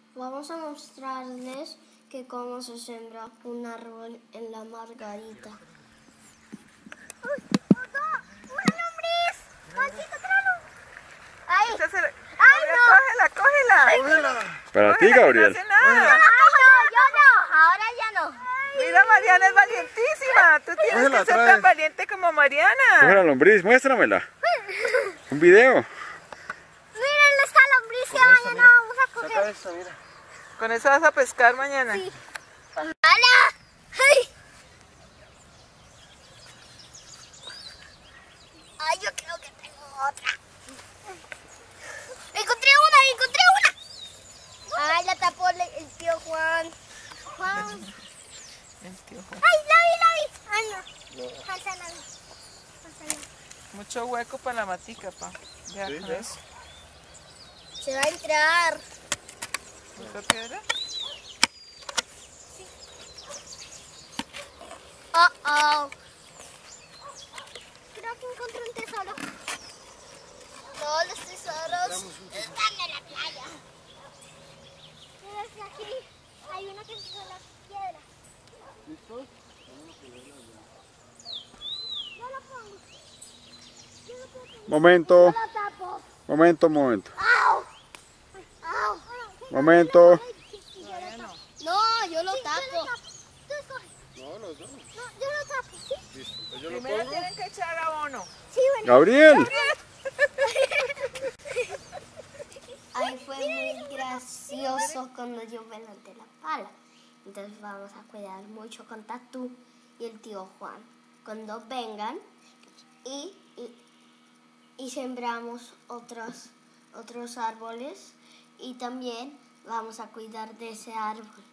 Vamos a mostrarles que cómo se siembra un árbol en la margarita. ¡Una lombriz! ¡Aquí, encontralo! ¡Ahí! ¡Ay, no! ¡Cógela! ¡Cógela! Para ti, Gabriel. No hace nada. ¡Ay, no! ¡Yo no! Ahora ya no. Mira, Mariana es valientísima. Tú tienes Cógela, que ser trae. tan valiente como Mariana. Coge la lombriz, muéstramela. Un video. Miren esta lombriz que mañana vamos a coger. Saca esta, mira. Con eso vas a pescar mañana. Sí. ¡Hala! ¡Ay! ¡Ay, yo creo que tengo otra! ¡Encontré una! ¡Ay, la tapó el tío Juan! ¡Juan! El tío Juan. ¡Ay, la vi! ¡Ay, no! Falsa la vi. Mucho hueco para la matica, pa. Ya, Sí, con ya. eso. Se va a entrar. ¿Otra piedra? Oh. Creo que encontré un tesoro. No, los tesoros están en la playa. Pero es que aquí hay una que se la piedra. ¿Listos? Yo lo pongo. Yo lo pongo. Momento, Yo lo tapo. momento. ¡Au! ¡Au! Momento. No, yo lo tapo. Tú escoge. No, los dos. No, yo lo tapo, ¿sí? Listo, pues yo lo Primero pongo. tienen que echar abono. Sí, bueno. Gabriel. Ahí fue muy gracioso cuando yo me levanté la pala. Entonces vamos a cuidar mucho con Tatú y el tío Juan. Cuando vengan y sembramos otros árboles y también vamos a cuidar de ese árbol.